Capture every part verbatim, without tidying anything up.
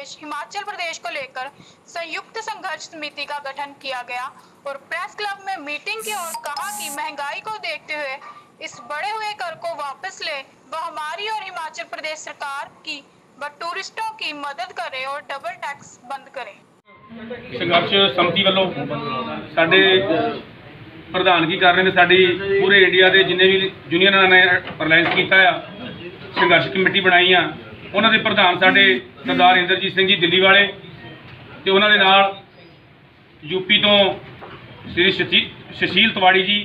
प्रदेश हिमाचल प्रदेश को लेकर संयुक्त संघर्ष समिति का गठन किया गया और प्रेस क्लब में मीटिंग की और कहा कि महंगाई को देखते हुए इस बढ़े हुए कर को वापस ले व हमारी और हिमाचल प्रदेश सरकार की व टूरिस्टों की मदद करे और डबल टैक्स बंद करे। संघर्ष समिति वालों साडे प्रधानगी कर रहे हैं, साडी पूरे इंडिया के जिन्ने भी यूनियन ने अलायंस किया संघर्ष कमेटी बनाई आ, उन्होंने दे प्रधान साडे सरदार इंद्रजीत सिंह जी दिल्ली वाले ते उन्होंने नाल यूपी तो श्री सुशील तिवाड़ी जी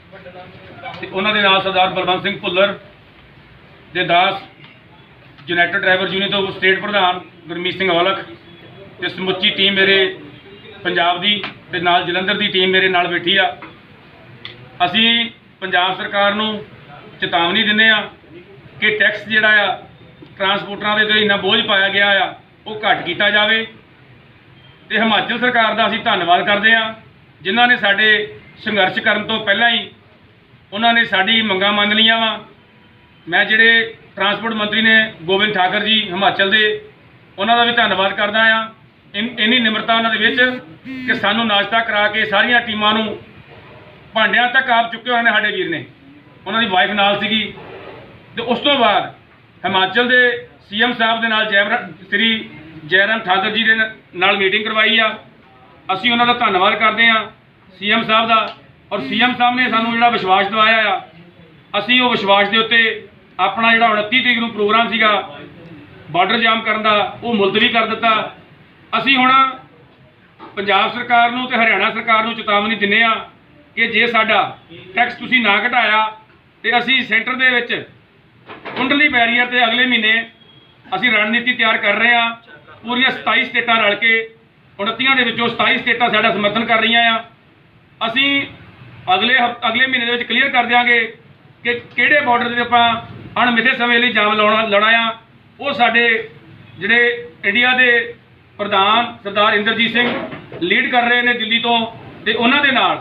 ते उन्होंने नाल सरदार बलवंत सिंह भुल्लर दे दास यूनाइटेड ड्राइवर यूनियन तो स्टेट प्रधान गुरमीत सिंह औलख ते समुची टीम मेरे पंजाब दी ते नाल जलंधर दी टीम मेरे नाल बैठी आ। असी पंजाब सरकार नूं चेतावनी दिंदे आ कि टैक्स जिहड़ा आ ट्रांसपोर्टरां दे ते इन्ना बोझ पाया गया आ वो घट कीता जावे ते हिमाचल सरकार दा असी धन्नवाद करदे आ जिन्हां ने साडे संघर्ष करन तो पहलां ही उन्होंने साडी मंगां मंन लईआं वा। मैं जिहड़े ट्रांसपोर्ट मंत्री ने गोबिंद ठाकुर जी हिमाचल दे उन्हां दा भी धन्नवाद करदा आ। इन्नी निमरता उन्हां दे विच कि सानूं नाश्ता करा के सारियां टीमां नूं भांडियां तक आप चुके हुए हैं। साडे वीर ने उन्हां दी वाइफ नाल सीगी ते उस तो बाद हिमाचल के सीएम साहब के नाल जयराम श्री जयराम ठाकुर जी के नाल मीटिंग करवाई आ। असी उन्हां दा धन्नवाद करते हैं सीएम साहब का, और सीएम साहब ने सानूं जिहड़ा विश्वास दिवाया आ, असी वो विश्वास के उत्ते अपना जिहड़ा उनती तरीक नूं प्रोग्राम सीगा बार्डर जाम करन दा वो मुलतवी कर दिता। असी हुण पंजाब सरकार नूं ते हरियाणा सरकार नूं चेतावनी दिंदे आ कि जे साडा टैक्स तुसीं ना घटाया तो असी सेंटर दे विच कुंडली बैरीयर ते अगले महीने असी रणनीति तैयार कर रहे हैं। पूरी सताई स्टेटां रल के उनतियां दे विचों सताई स्टेटां साडा समर्थन कर रही आ। असी अगले अगले महीने दे विच क्लीयर कर देंगे कि किहड़े बॉर्डर ते आपां अणमिथे समय लई जाम लाउणा लाउणा आ। वो साडे जिहड़े इंडिया के प्रधान सरदार इंद्रजीत सिंह लीड कर रहे हैं दिल्ली तो, ते उन्हां दे नाल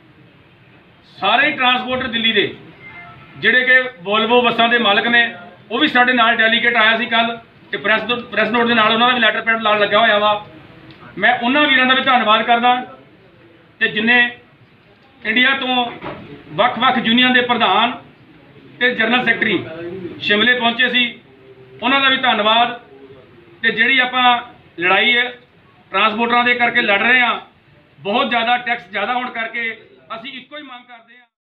सारे ट्रांसपोर्टर दिल्ली के जिहड़े कि वोल्वो बसां के मालक ने वो भी साडे नाल डेलीगेट आया सी कल ते प्रेस प्रेस नोट के नाल उन्हां दा भी लैटर पैड लाण लग्या होया वा। मैं उन्हां वीरां दा भी धन्नवाद करदा ते जिन्ने इंडिया तो वख-वख यूनियन के प्रधान ते जनरल सैकटरी शिमले पहुंचे सी, उन्हां दा भी धन्नवाद। ते जिहड़ी आपां लड़ाई है ट्रांसपोर्टरां दे करके लड़ रहे हैं, बहुत ज़्यादा टैक्स ज़्यादा होने करके असीं इक्को ही मंग करते हैं।